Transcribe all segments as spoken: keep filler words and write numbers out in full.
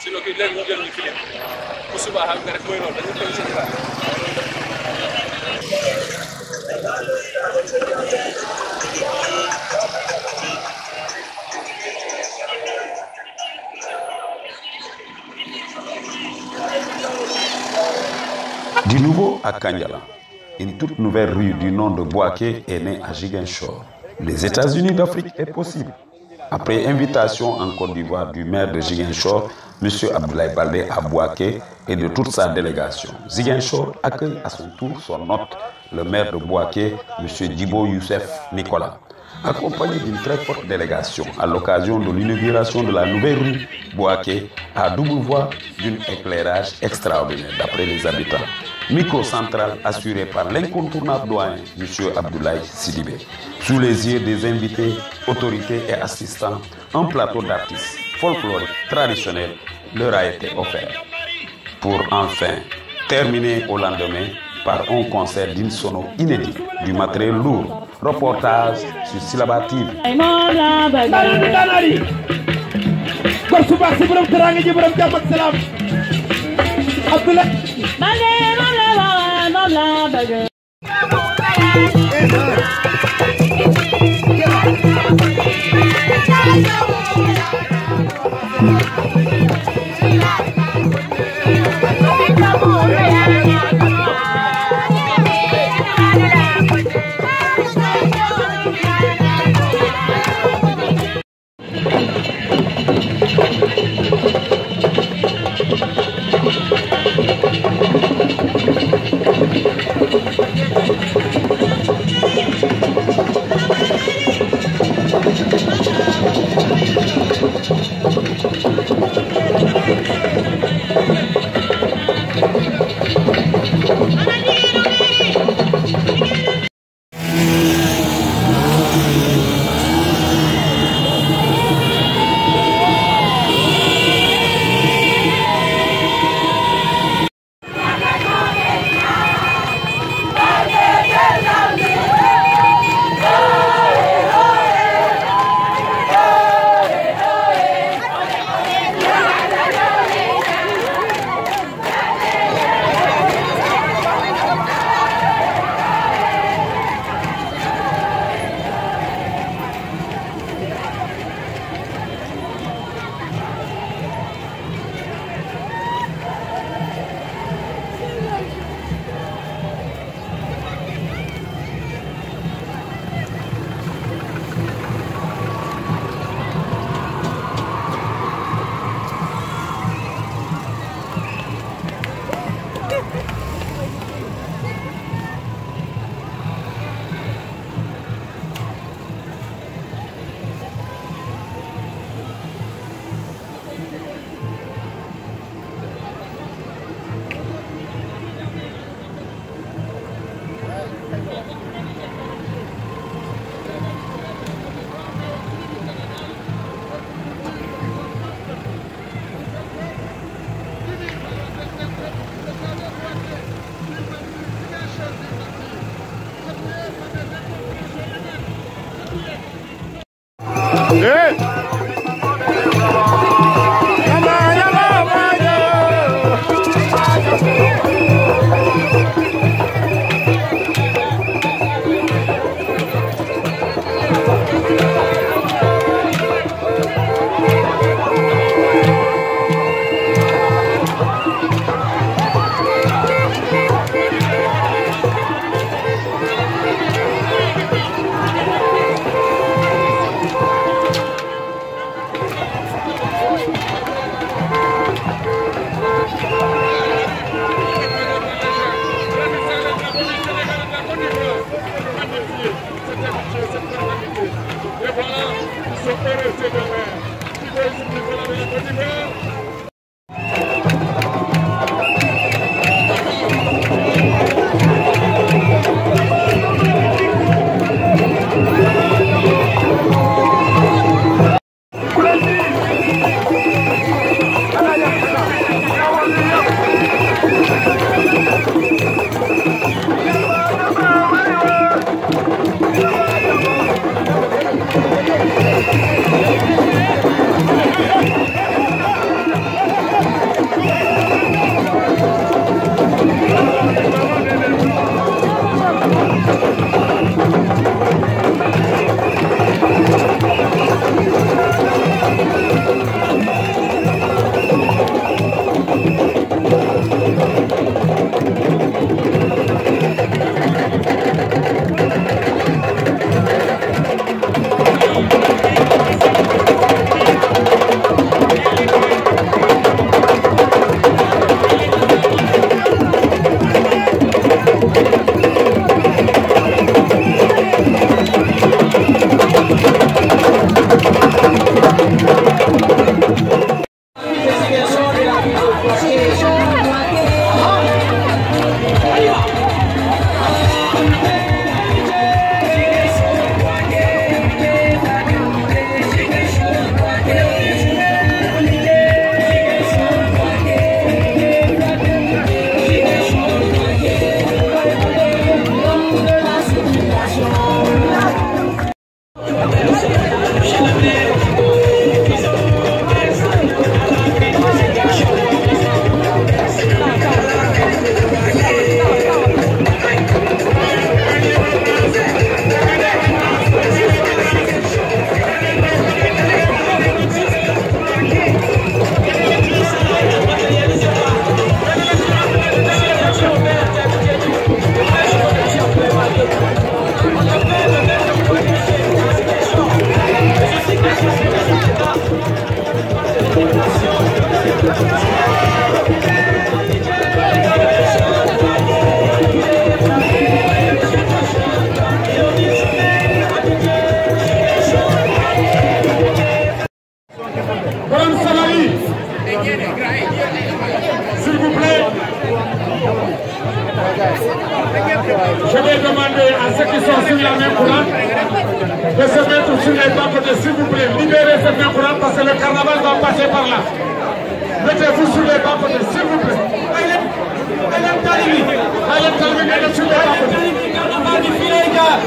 sinon kii léegi ñu jël ñu film bu subaa xam nga rek mooy loolu dañu koy seen xaar. Du nouveau à Kandialang, une toute nouvelle rue du nom de Bouaké est née à Ziguinchor. Les États-Unis d'Afrique est possible. Après invitation en Côte d'Ivoire du maire de Ziguinchor, M. Abdoulaye Baldé à Bouaké et de toute sa délégation, Ziguinchor accueille à son tour son hôte, le maire de Bouaké, M. Djibo Youssef Nicolas, accompagné d'une très forte délégation à l'occasion de l'inauguration de la nouvelle rue Bouaké à double voie d'un éclairage extraordinaire d'après les habitants. Micro central assuré par l'incontournable doyen M. Abdoulaye Sidibé. Sous les yeux des invités, autorités et assistants, un plateau d'artistes folkloriques traditionnels leur a été offert. Pour enfin terminer au lendemain par un concert d'une sono inédit, du matériel lourd. Reportage sur Silaba T V. sur les bas-côtés, s'il vous plaît, libérez cette main courante parce que le carnaval va passer par là. Mettez-vous sur les bas-côtés, s'il vous plaît. Allez, Talibi, allez, Talibi, mettez sur les bas-côtés. Carnaval du filet, les gars.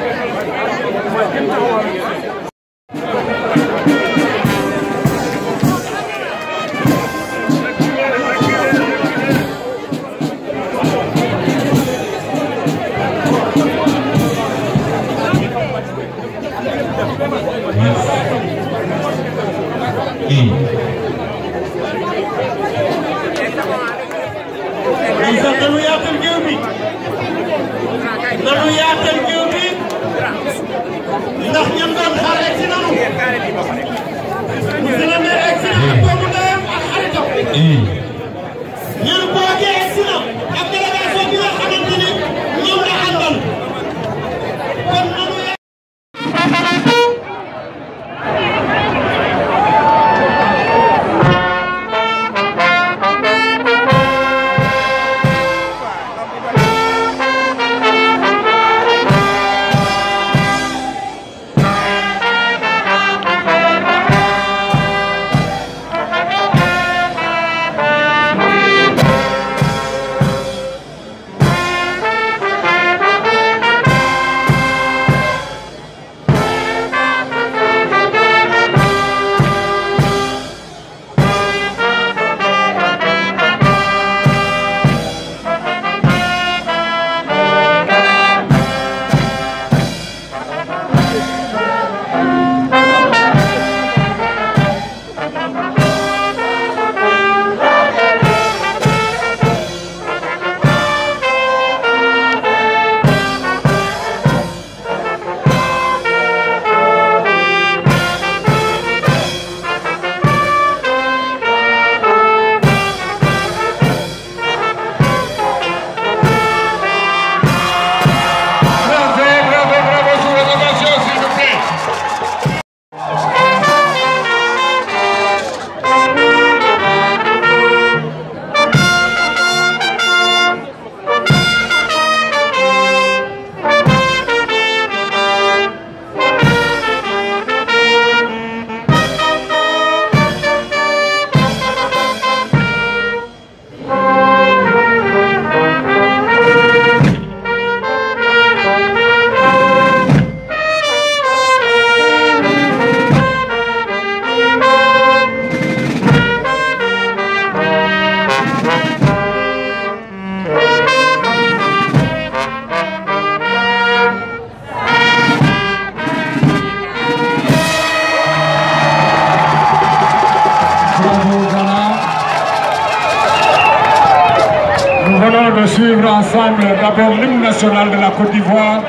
De suivre ensemble d'abord l'hymne national de la Côte d'Ivoire.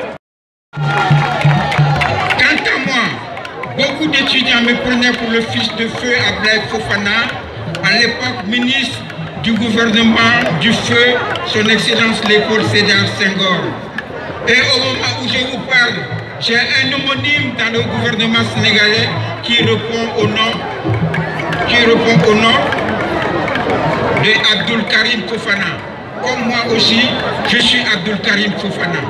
Quant à moi, beaucoup d'étudiants me prenaient pour le fils de feu Ablaye Fofana, à l'époque ministre du gouvernement du feu, son Excellence Léopold Sédar Senghor. Et au moment où je vous parle, j'ai un homonyme dans le gouvernement sénégalais qui répond au nom, qui répond au nom de Abdoul Karim Fofana. Comme moi aussi, je suis Abdoul Karim Fofana.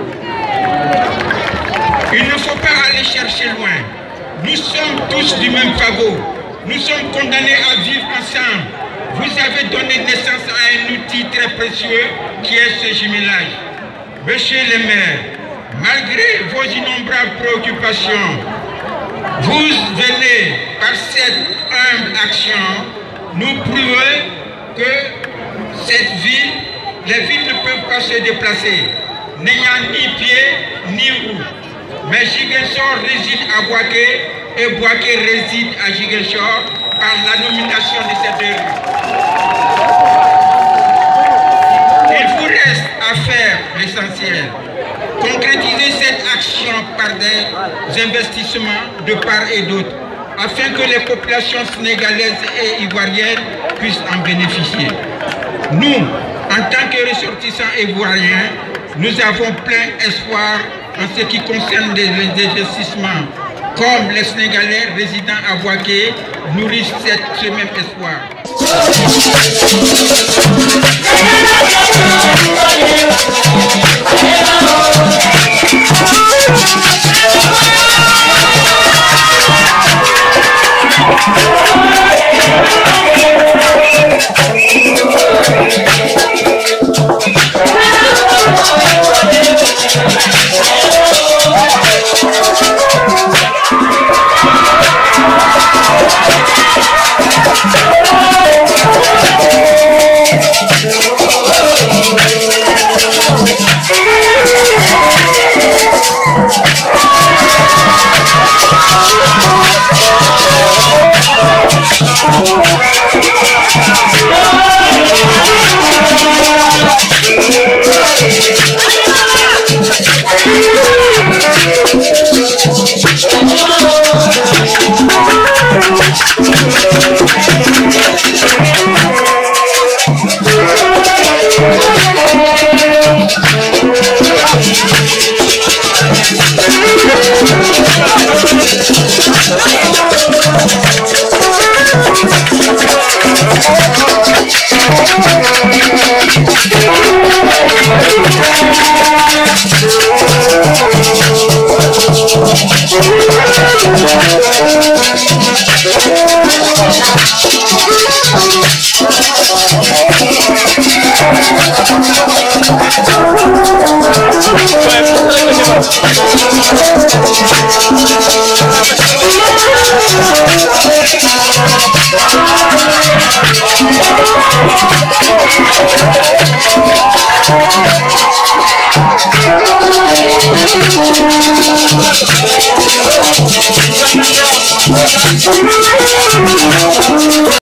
Il ne faut pas aller chercher loin. Nous sommes tous du même fagot. Nous sommes condamnés à vivre ensemble. Vous avez donné naissance à un outil très précieux qui est ce jumelage. Monsieur le maire, malgré vos innombrables préoccupations, vous venez par cette humble action nous prouver que cette ville, les villes ne peuvent pas se déplacer, n'ayant ni pied ni roue. Mais Ziguinchor réside à Bouaké et Bouaké réside à Ziguinchor par la nomination de ces deux rues. Il vous reste à faire l'essentiel. Concrétiser cette action par des investissements de part et d'autre, afin que les populations sénégalaises et ivoiriennes puissent en bénéficier. Nous, en tant que ressortissants ivoiriens, nous avons plein espoir en ce qui concerne les investissements. Comme les Sénégalais résidant à Bouaké nourrissent ce même espoir. Thank you.